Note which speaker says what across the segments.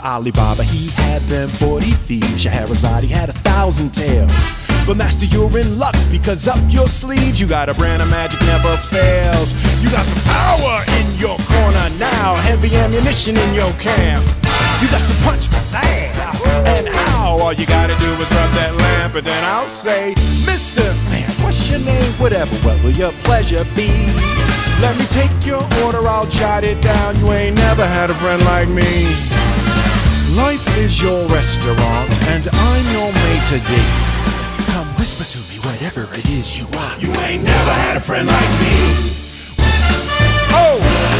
Speaker 1: Alibaba, he had them 40 thieves. Scheherazade, he had 1,000 tales. But master, you're in luck, because up your sleeves you got a brand of magic never fails. You got some power in your corner now, heavy ammunition in your camp. You got some punch, pizzazz, and how? All you gotta do is rub that lamp, and then I'll say, Mr. Man, what's your name? Whatever, what will your pleasure be? Let me take your order, I'll jot it down. You ain't never had a friend like me. Life is your restaurant, and I'm your maitre d'. Come whisper to me whatever it is you want. You ain't never had a friend like me. Oh,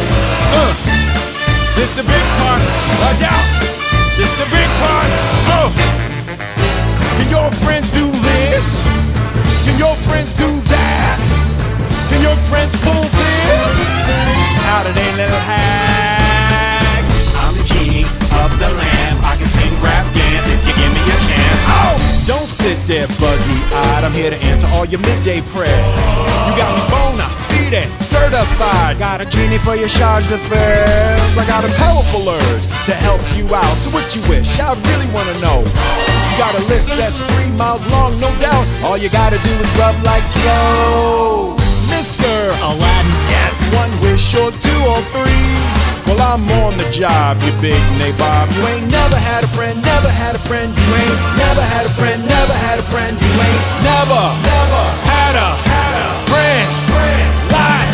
Speaker 1: this the big part. Watch out, this the big part. Oh, can your friends do this? Can your friends do that? Can your friends pull this? Out of their little hag. I'm the genie of the lamp. I can sing, rap, dance if you give me a chance. Oh, don't sit there buggy-eyed. I'm here to answer all your midday prayers. You got me bona fide, certified. Got a genie for your charge d'affaires. I got a powerful urge to help you out. So what you wish? I really wanna know. You got a list that's 3 miles long, no doubt. All you gotta do is rub like so. Mr.
Speaker 2: Aladdin.
Speaker 1: Yes, 1 wish or 2 or 3. Well, I'm on the job, you big nabob. You ain't never had a friend, never had a friend. You ain't never had a friend, never had a friend. You ain't never had a friend like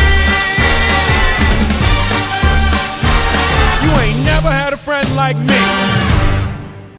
Speaker 1: You ain't never had a friend like me.